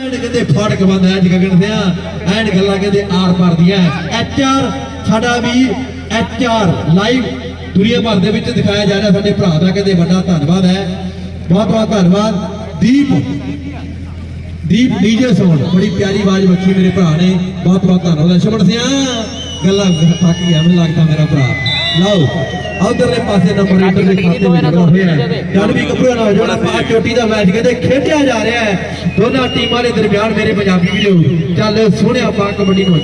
कहते फाटक बंद है गगन से एंड गल्लां कहते आर पार दियां HR साडा भी HR लाइव दुनिया भर दे विच दिखाया जा रहा साडे भरा दा कहते बड़ा धन्नवाद है बहुत बहुत धन्नवाद दीप डीजे साउंड बड़ी प्यारी आवाज बच्ची मेरे भरा ने बहुत बहुत धन्यवाद शमन सिया गल्लां थक गया मैं लगता मेरा भरा लाओ उधरले पासे नंबर इंटर के खाते में जुड़ा हुआ है जानवी कपूर नौजवान पांच चोटी का मैच कहते खेडिया जा रहा है दोनों टीमां के दरमियान मेरे पंजाबी वीरो चल सोहणिया पा कबड्डी नो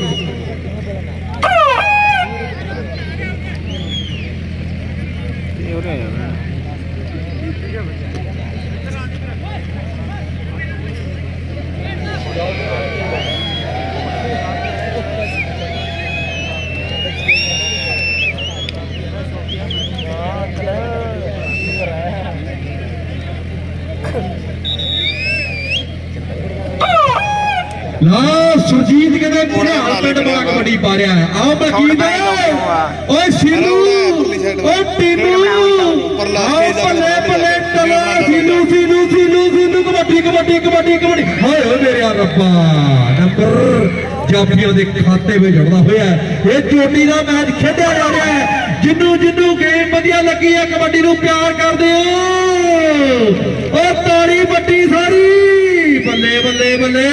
सुरजीत कहते पूरे पिंड बड़ा कबड्डी पा रहा है आओ बलकीत ओए सीनू ओ टीनू आओ पले पले चलो सीनू सीनू सीनू सीनू कबड्डी कबड्डी कबड्डी कबड्डी हाय ओ मेरे रब्बा नंबर जाफियों के खाते में जुड़ता हुआ है ये चोटी का मैच खेडिया जा रहा है जिन्नू जिन्नू गेम वधिया लगी है कबड्डी नूं प्यार कर दिओ ओ ताड़ी बड्डी सारी बल्ले बल्ले बल्ले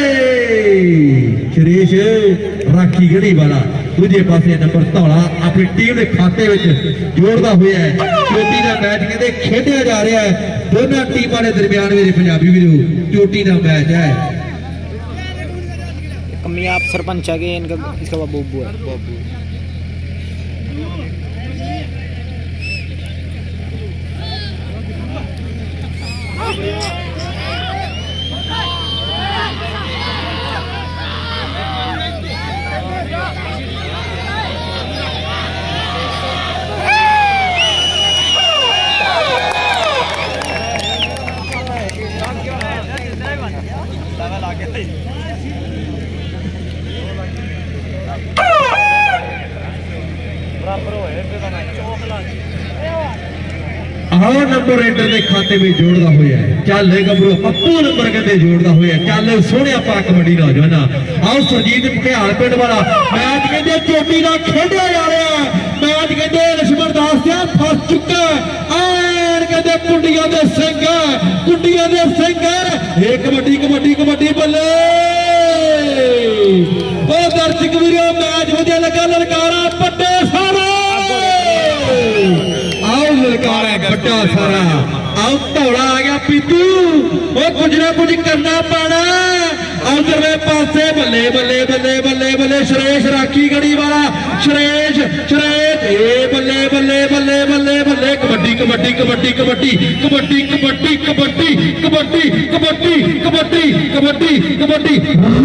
सुरेश राखी गढ़ी वाला दूजे पासे नंबर धौला अपनी टीम के खाते में जोड़ता हुआ है चोटी का मैच कहते खेडिया जा रहा है दोनों टीमों के दरमियान मेरे पंजाबी वीरों चोटी का मैच है कमी आप सरपंच आ गए इनका इसका बाबू है बाबू नंबर इंटर के खाते में जोड़ता हुआ है चल गबरू पप्पू नंबर कहते जोड़ता हुआ है चल सोहणिया पा कबड्डी नौजवान आओ सुरजीत भटियाल पिंड वाला मैच कहते चोटी का खेडिया जा रहा है मैच कहते लक्ष्मण दास फस चुका है कहते कुंडिया के सिंह कुंडिया के सिंह ये कबड्डी कबड्डी कबड्डी बल्ले दर्शक वीरों मैच वधिया लगा ललकारा पट्टे सारा ललकारा बड़ा सारा आओ धौला आ गया पीतू वो कुछ ना कुछ करना पाना उधरले पासे बल्ले बल्ले बल्ले बल्ले बल्ले सुरेश राखी गढ़ी वाला सुरेश सुरेश ए बल्ले बल्ले बल्ले बल्ले बल्ले कबड्डी कबड्डी कबड्डी कबड्डी कबड्डी कबड्डी कबड्डी कबड्डी कबड्डी कबड्डी कबड्डी कबड्डी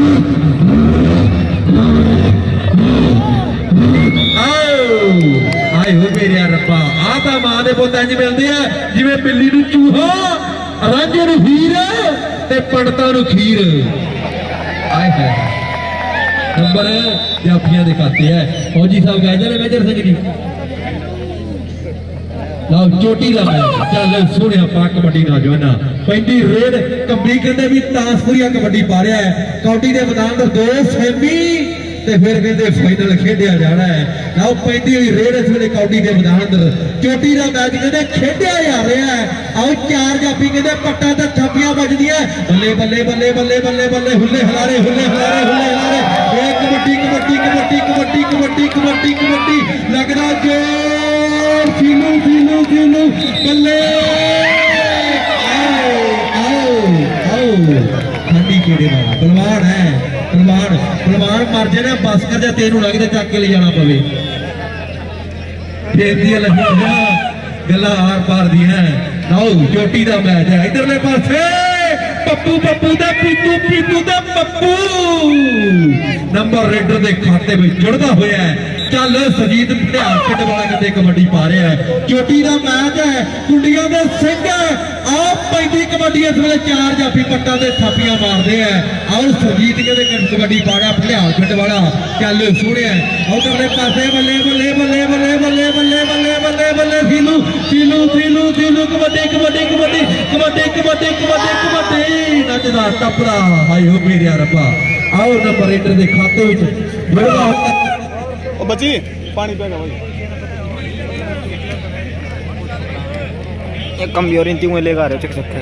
आए हो मेरे रब्बा आ मां के पुत इंज मिलते हैं जिवें बिल्ली नूं चूहा रांझे नूं हीर ते पंडितां नूं खीर आए है नंबर जाफियां दे खाते है फौजी साहब गए जाने मेजर सिंह जी लो चोटी का मैच चल सोहणिया पा कबड्डी नौजवाना पैंती रेड कबड्डी कहते भी तासपुरिया कबड्डी पा रहा है कौडी के मैदान दो सेमी फिर कहते फाइनल खेडिया जाना है लाओ पैंती हुई रेड इस वे कौडी के मैदान अंदर चोटी का मैच कहते खेडिया जा रहा है आओ चार जाफी कहते पट्टा तो थापियां बजदियां बल्ले बल्ले बल्ले बल्ले बल्ले बल्ले हुल्ले हलारे हुल्ले हलारे हुल्ले हलारे कबड्डी कबड्डी कबड्डी कबड्डी कबड्डी कबड्डी कबड्डी लगना जोर सीनू सीनू सीनू बल्ले आओ आओ आओ ठंडी कीड़े वाला बलवान है पहलवान पहलवान मर जाए बस कर जा तेन लगता चक के ले जाना पवे गल्लां आर पार दी है लो चोटी का मैच है इधरले पासे पप्पू पप्पू दा पीतू पीतू दा पप्पू नंबर रेडर के खाते में जुड़ता हुआ है। चल सुरजीत भटियाल पिंड वाला कहते कबड्डी पा रहा है। चोटी का मैच है, कुंडियां दे सिंह है। आप पैंती कबड्डी इस वे 4 जाफी पट्टा से थापियां मारते हैं। आओ सुरजीत कहते कबड्डी पा रहा भटियाल पिंड वाला। चल सोने उधरले पासे बल्ले बल्ले बल्ले बल्ले बल्ले बल्ले बल्ले बल्ले बल्ले सीलू सीलू सीलू सीलू कबड्डी कबड्डी कबड्डी कबड्डी कबड्डी कबड्डी कबड्डी नचदा टपड़ा हाय हो मेरे रब्बा। आओ नंबर रेडर के खाते में जुड़दा बची पानी पेगा भाई एक कमजोर इंती में लेगा रहे चक सकते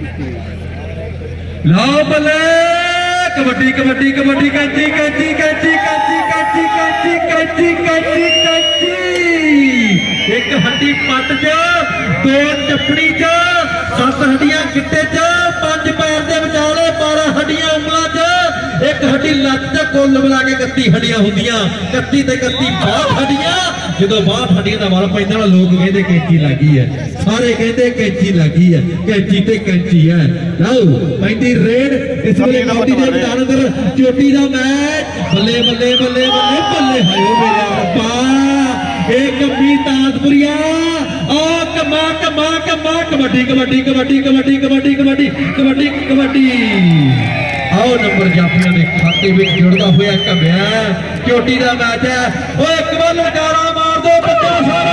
लो बल्ले कबड्डी कबड्डी कबड्डी कैची कैची कैची कैची कैची कैची कैची कैची कैची एक हड्डी पट च 2 टपड़ी च 7 हड्डियां गिट्टे च 5 पैर दे विचाले 12 हड्डियां उंगलां च एक हड्डी लत्त च कुल मिला के 31 हड्डियां हुंदियां 31 ते 31 62 हड्डियां जो 62 हड्डियां दा वाल पैंदा लोग कहते कैंची लगी है सारे कहते कैंची लगी है कैंची ते कैंची है लाओ पैंदी रेड इस वेले कबड्डी दे मैदान अंदर चोटी दा मैच बल्ले बल्ले बल्ले बल्ले बल्ले हायो मेरा रब्बा एक गंभी ताजपुरिया आ कमा कमा कमा कबड्डी कबड्डी कबड्डी कबड्डी कबड्डी कबड्डी कबड्डी कबड्डी आओ नंबर जाफिया के खाते में जुड़ता हुआ कब्या चोटी का मैच है वो एक बार ललकारा मार दो बच्चा सारा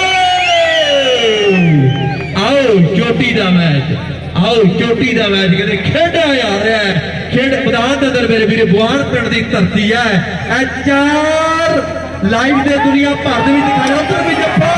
आओ चोटी का मैच आओ चोटी का मैच कहते खेड़ा जा रहा है खेड मैदान के अंदर मेरे वीर बुआन पिंड की धरती है 4 लाइव से दुनिया भर में दिखाया उधर भी जप्पा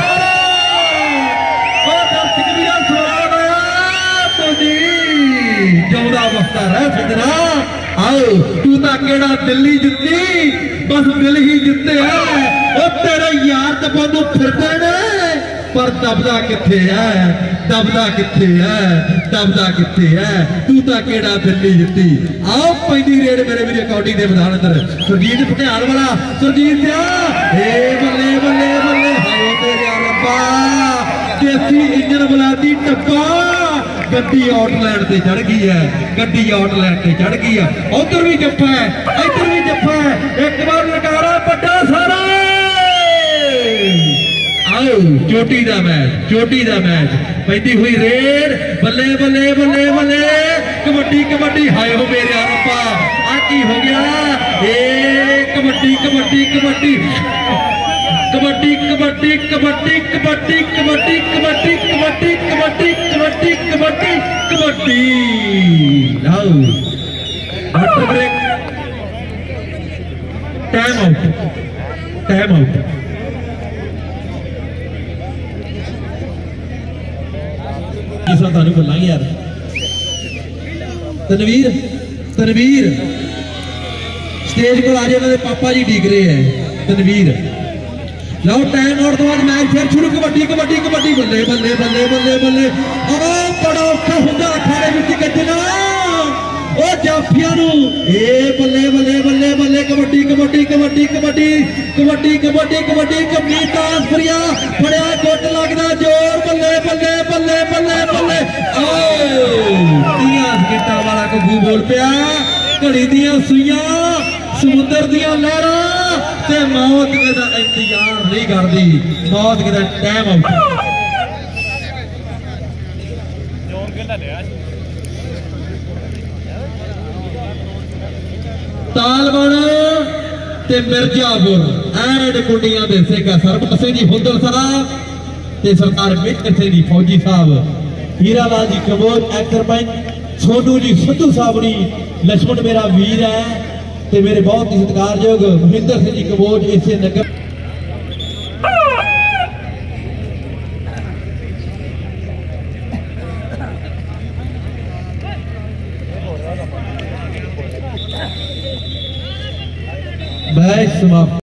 दर्शक भी सवाल आया जौदा वक्ता रह सजना आओ तू तो केड़ा दिल्ली जितनी बस दिल ही जितने है तेरे यार तो बहुत फिरते ने पर दबदा किथे है दबदा किथे है दबदा किथे है तू तो केड़ा दिल्ली जितनी आओ पैंदी रेड मेरे वीर कौडी के मैदान अंदर सुरजीत भटियाल वाला सुरजीत बल्ले बल्ले बल्ले हाय तेरे रब्बा देसी इंजन बुलाती टप्पा गड्डी आउटलैंड से चढ़ गई है गड्डी आउटलैंड से चढ़ गई है उधर भी जप्पा है इधर भी जप्पा है एक बार नकारा बड़ा सारा आओ चोटी का मैच पैंदी हुई रेड बल्ले बल्ले बल्ले बल्ले कबड्डी कबड्डी हाय हो मेरे रब्बा आ की हो गया ए कबड्डी कबड्डी कबड्डी कबड्डी कबड्डी कबड्डी कबड्डी कबड्डी कबड्डी कबड्डी कबड्डी कबड्डी कबड्डी कबड्डी आओ वाटर ब्रेक टाइम आउट किसा थानू बोला यार तनवीर स्टेज को आ जाए पापा जी डीक रहे हैं तनवीर लो टाइम आउट तो बाद मैच फिर शुरू कबड्डी कबड्डी कबड्डी बल्ले बल्ले बल्ले बल्ले बल्ले बड़ा औखा होंदा अखाड़े विच गजना ओ जाफियां नू बल्ले बल्ले बल्ले बल्ले कबड्डी कबड्डी कबड्डी कबड्डी कबड्डी कबड्डी कबड्डी कबड्डी ताजपुरिया बड़ा गुट लगदा जोर बल्ले बल्ले बल्ले बल्ले बल्ले ओ गिट्टा वाला को बोल पिया घड़ी दियां सुइयां समुद्र दियां लहरां ते मौत का इंतजार नहीं करती मौत का टाइम आउट तालबन ते मिर्जापुर एड कुंडियां दे सेका सरबत सिंह जी हुंदल साहब ते सरकार मित्र सिंह जी फौजी साहब हीरालाल जी कबोज एक्टर पंच सोनू जी सिद्धू साहबनी लक्ष्मण मेरा वीर है ते मेरे बहुत ही सत्कारयोग महेंद्र सिंह जी कबोज इसे नगर मैच समाप्त।